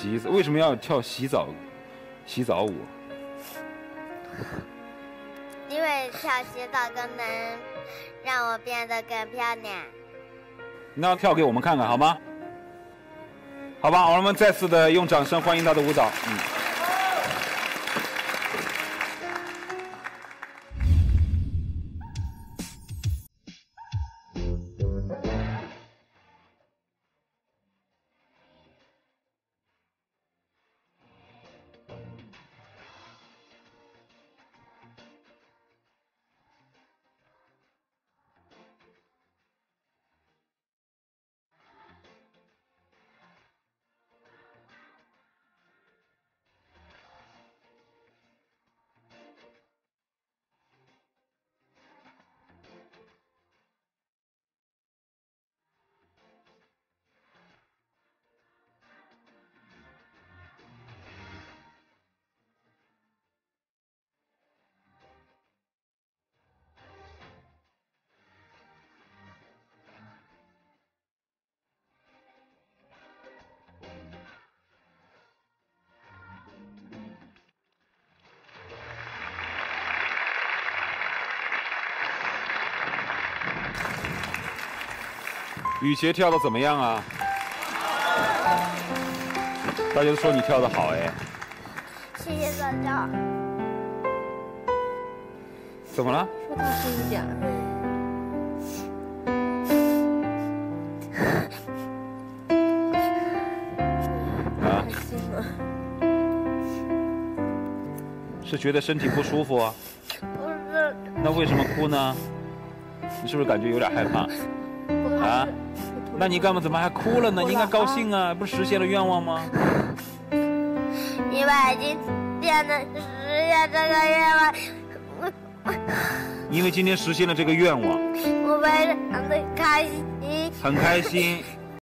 为什么要跳洗澡舞？ 因为跳洗澡更能让我变得更漂亮。 那跳给我们看看好吗？好吧，我们再次的用掌声欢迎他的舞蹈。雨杰跳的怎么样啊？大家都说你跳的好哎。 谢谢大家。 怎么了？ 说大声一点。 啊？ 开心了。 是觉得身体不舒服啊？ 不是。 那为什么哭呢？你是不是感觉有点害怕？啊？那你干嘛怎么还哭了呢？你应该高兴啊，不是实现了愿望吗？ 因为已经实现这个愿望， 因为今天实现了这个愿望， 我非常的开心。 很开心。